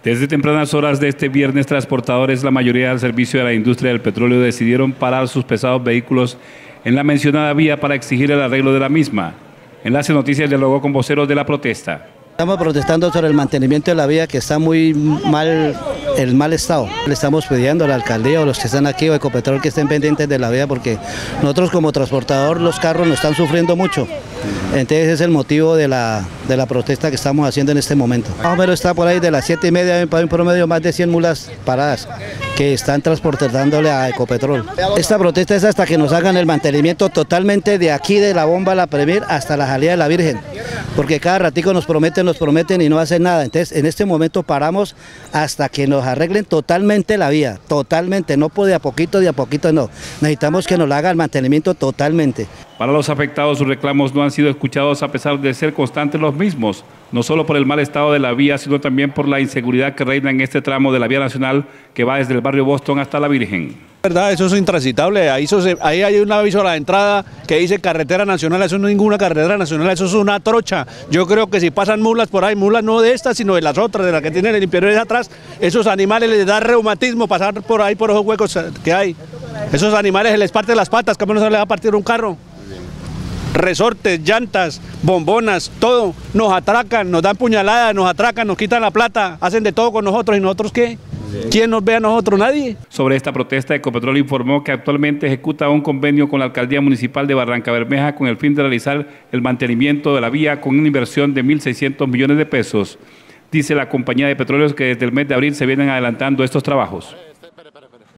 Desde tempranas horas de este viernes, transportadores, la mayoría del servicio de la industria del petróleo, decidieron parar sus pesados vehículos en la mencionada vía para exigir el arreglo de la misma. Enlace Noticias dialogó con voceros de la protesta. Estamos protestando sobre el mantenimiento de la vía, que está muy mal, el mal estado. Le estamos pidiendo a la alcaldía o los que están aquí o Ecopetrol que estén pendientes de la vía, porque nosotros como transportador los carros nos están sufriendo mucho. Entonces es el motivo de la protesta que estamos haciendo en este momento. Más o menos está por ahí de las 7:30, hay un promedio más de 100 mulas paradas que están transportándole a Ecopetrol. Esta protesta es hasta que nos hagan el mantenimiento totalmente de aquí de la bomba La Premier hasta la salida de la Virgen, porque cada ratico nos prometen y no hacen nada. Entonces en este momento paramos hasta que nos arreglen totalmente la vía, totalmente, no de a poquito no. Necesitamos que nos haga el mantenimiento totalmente. Para los afectados, sus reclamos no han sido escuchados a pesar de ser constantes los mismos, no solo por el mal estado de la vía, sino también por la inseguridad que reina en este tramo de la vía nacional que va desde el barrio Boston hasta la Virgen. ¿Verdad? Eso es intransitable, ahí hay un aviso a la entrada que dice carretera nacional, eso no es ninguna carretera nacional, eso es una trocha. Yo creo que si pasan mulas por ahí, mulas no de estas, sino de las otras, de las que tienen el interior atrás, esos animales les da reumatismo pasar por ahí, por esos huecos que hay. Esos animales se les parte las patas, ¿cómo no se les va a partir un carro? Resortes, llantas, bombonas, todo, nos atracan, nos dan puñaladas, nos atracan, nos quitan la plata, hacen de todo con nosotros, ¿y nosotros qué? ¿Quién nos ve a nosotros? Nadie. Sobre esta protesta, Ecopetrol informó que actualmente ejecuta un convenio con la Alcaldía Municipal de Barrancabermeja con el fin de realizar el mantenimiento de la vía con una inversión de 1.600 millones de pesos. Dice la compañía de petróleos que desde el mes de abril se vienen adelantando estos trabajos.